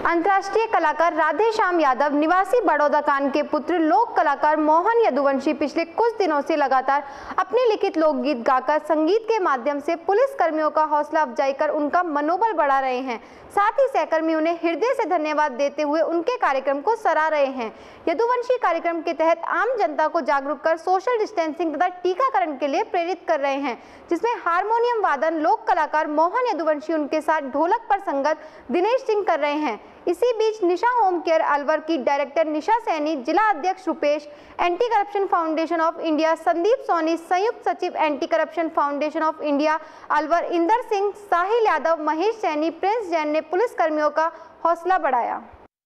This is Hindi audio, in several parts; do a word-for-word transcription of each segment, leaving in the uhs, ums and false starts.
अंतर्राष्ट्रीय कलाकार राधे श्याम यादव निवासी बड़ौदा कांड के पुत्र लोक कलाकार मोहन यदुवंशी पिछले कुछ दिनों से लगातार अपने लिखित लोकगीत गाकर संगीत के माध्यम से पुलिस कर्मियों का हौसला अफजाई कर उनका मनोबल बढ़ा रहे हैं। साथ ही सहकर्मी उन्हें हृदय से धन्यवाद देते हुए उनके कार्यक्रम को सराह रहे हैं। यदुवंशी कार्यक्रम के तहत आम जनता को जागरूक कर सोशल डिस्टेंसिंग तथा टीकाकरण के लिए प्रेरित कर रहे हैं, जिसमें हारमोनियम वादन लोक कलाकार मोहन यदुवंशी उनके साथ ढोलक पर संगत दिनेश सिंह कर रहे हैं। इसी बीच निशा होम केयर अलवर की डायरेक्टर निशा सैनी, जिला अध्यक्ष Rupesh, anti corruption foundation of India Sandeep Soni, संयुक्त सचिव anti corruption foundation of India Alwar Inder Singh, Sahil Yadav, Mahesh Saini, Prince Jain ने पुलिस कर्मियों का हौसला बढ़ाया।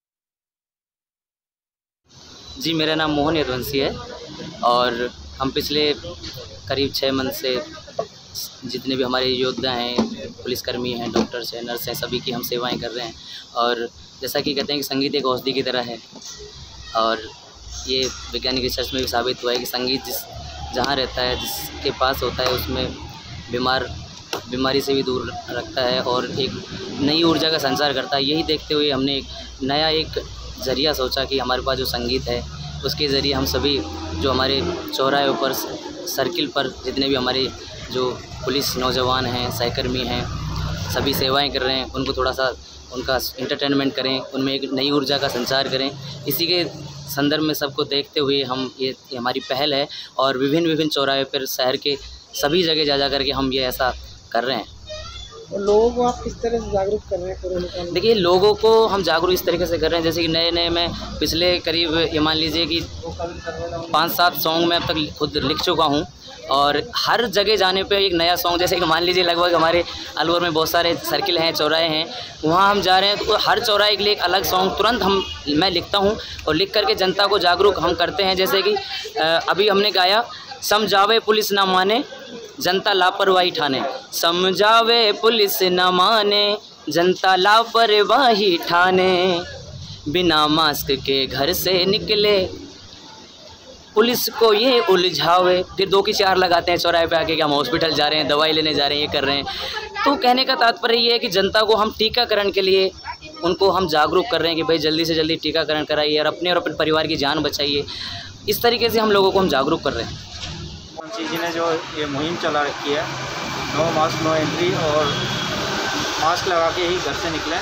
जी, मेरा नाम मोहन यदुवंशी है और हम पिछले करीब छः मंथ से जितने भी हमारे योद्धा हैं, पुलिसकर्मी हैं, डॉक्टर्स हैं, नर्स हैं, सभी की हम सेवाएं कर रहे हैं। और जैसा कि कहते हैं कि संगीत एक औषधि की तरह है और ये वैज्ञानिक रिसर्च में भी साबित हुआ है कि संगीत जिस जहाँ रहता है, जिसके पास होता है, उसमें बीमार बीमारी से भी दूर रखता है और एक नई ऊर्जा का संचार करता है। यही देखते हुए हमने एक नया एक ज़रिया सोचा कि हमारे पास जो संगीत है उसके ज़रिए हम सभी जो हमारे चौराहे पर, सर्किल पर जितने भी हमारे जो पुलिस नौजवान हैं, सहकर्मी हैं, सभी सेवाएं कर रहे हैं, उनको थोड़ा सा उनका इंटरटेनमेंट करें, उनमें एक नई ऊर्जा का संचार करें। इसी के संदर्भ में सबको देखते हुए हम ये, ये हमारी पहल है और विभिन्न विभिन्न चौराहे पर शहर के सभी जगह जा जा करके हम ये ऐसा कर रहे हैं। तो लोगों को आप किस तरह से जागरूक कर रहे हैं कोरोना काल में? देखिए, लोगों को हम जागरूक इस तरीके से कर रहे हैं जैसे कि नए नए मैं पिछले करीब ये मान लीजिए कि पाँच सात सॉन्ग मैं अब तक खुद लिख चुका हूँ और हर जगह जाने पे एक नया सॉन्ग, जैसे कि मान लीजिए लगभग हमारे अलवर में बहुत सारे सर्किल हैं, चौराहे हैं, वहाँ हम जा रहे हैं तो हर चौराहे के लिए एक अलग सॉन्ग तुरंत हम मैं लिखता हूँ और लिख करके जनता को जागरूक हम करते हैं। जैसे कि अभी हमने गाया, समझावे पुलिस ना माने जनता लापरवाही ठाने, समझावे पुलिस ना माने जनता लापरवाही ठाने, बिना मास्क के घर से निकले पुलिस को ये उलझावे। फिर दो की चार लगाते हैं चौराहे पे आके कि हम हॉस्पिटल जा रहे हैं, दवाई लेने जा रहे हैं, ये कर रहे हैं। तो कहने का तात्पर्य ये है कि जनता को हम टीकाकरण के लिए उनको हम जागरूक कर रहे हैं कि भाई जल्दी से जल्दी टीकाकरण कराइए और अपने और अपने परिवार की जान बचाइए। इस तरीके से हम लोगों को हम जागरूक कर रहे हैं। जी ने जो ये मुहिम चला रखी है, नो मास्क नो एंट्री और मास्क लगा के ही घर से निकलें,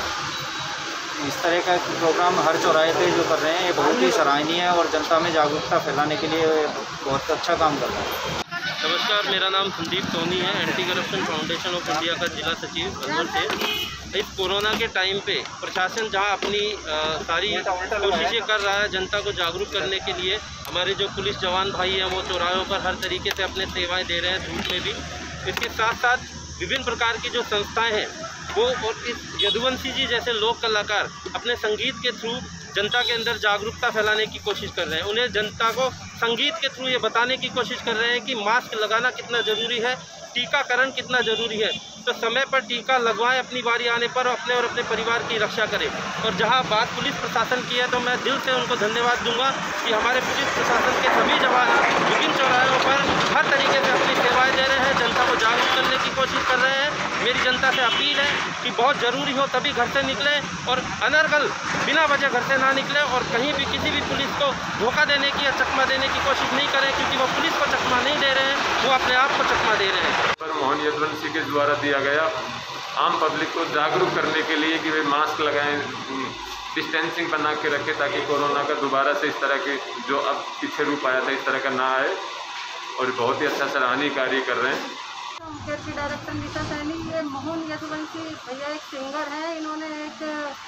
इस तरह का प्रोग्राम हर चौराहे पे जो कर रहे हैं, ये बहुत ही सराहनीय है और जनता में जागरूकता फैलाने के लिए बहुत अच्छा काम कर रहे हैं। नमस्कार, मेरा नाम संदीप सोनी है, anti corruption foundation of India का जिला सचिव अलवर से। इस कोरोना के टाइम पे प्रशासन जहां अपनी आ, सारी कोशिशें कर रहा है जनता को जागरूक करने के लिए, हमारे जो पुलिस जवान भाई हैं वो चौराहों पर हर तरीके से अपने सेवाएं दे रहे हैं, धूप में भी। इसके साथ साथ विभिन्न प्रकार की जो संस्थाएँ हैं वो और इस यदुवंशी जी जैसे लोक कलाकार अपने संगीत के थ्रू जनता के अंदर जागरूकता फैलाने की कोशिश कर रहे हैं। उन्हें जनता को संगीत के थ्रू ये बताने की कोशिश कर रहे हैं कि मास्क लगाना कितना ज़रूरी है, टीकाकरण कितना ज़रूरी है। तो समय पर टीका लगवाएं, अपनी बारी आने पर अपने और अपने परिवार की रक्षा करें। और जहां बात पुलिस प्रशासन की है तो मैं दिल से उनको धन्यवाद दूंगा कि हमारे पुलिस प्रशासन के सभी जवान विभिन्न चौराहों पर हर तरीके से अपनी सेवाएँ दे रहे हैं, जनता को जागरूक करने की कोशिश कर रहे हैं। मेरी जनता से अपील है कि बहुत ज़रूरी हो तभी घर से निकलें और अनर्गल बिना वजह घर से ना निकलें और कहीं भी किसी भी पुलिस को धोखा देने की या चकमा देने की कोशिश नहीं करें, क्योंकि वो पुलिस को चकमा नहीं दे रहे हैं, वो अपने आप को चकमा दे रहे हैं। पर मोहन यदुवंशी के द्वारा दिया गया आम पब्लिक को जागरूक करने के लिए कि वे मास्क लगाएं, डिस्टेंसिंग बना के रखें ताकि कोरोना का दोबारा से इस तरह के जो अब पीछे रूप आया था इस तरह का ना आए, और बहुत ही अच्छा सराहनीय कार्य कर रहे हैं। केयर की डायरेक्टर निशा सैनी, ये मोहन यदुवंशी भैया एक सिंगर हैं, इन्होंने एक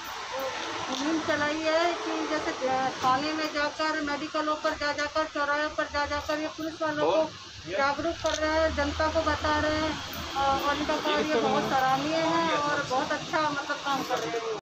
मुहिम चलाई है कि जैसे थाने में जाकर, मेडिकलों पर जा जाकर, चौराहे पर जा जाकर ये पुलिस वालों को जागरूक कर रहे हैं, जनता को बता रहे हैं और इनका कार्य बहुत सराहनीय है और बहुत अच्छा मतलब काम कर रहे हैं।